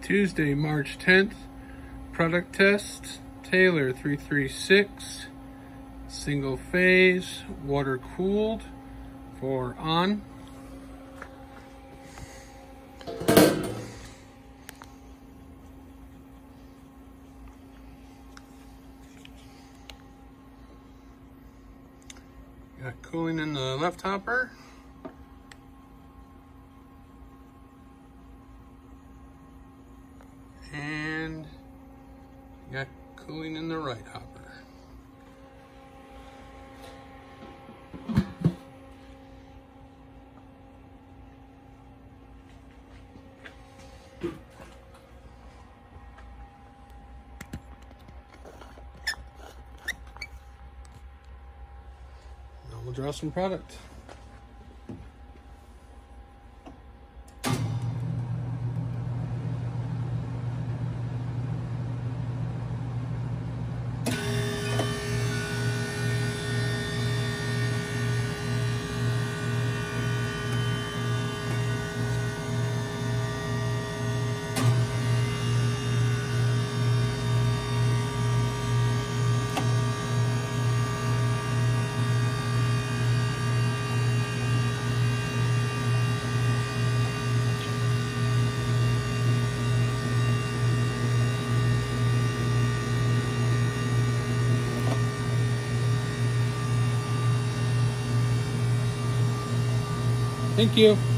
Tuesday, March 10th. Product test, Taylor 336, single phase, water cooled for on. Got cooling in the left hopper. And got cooling in the right hopper. Now we'll draw some product. Thank you.